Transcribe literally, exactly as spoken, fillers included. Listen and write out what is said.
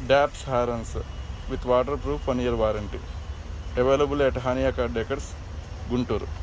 డాప్స్ horns with waterproof one year warranty. Available at Hania Car Decors, Guntur.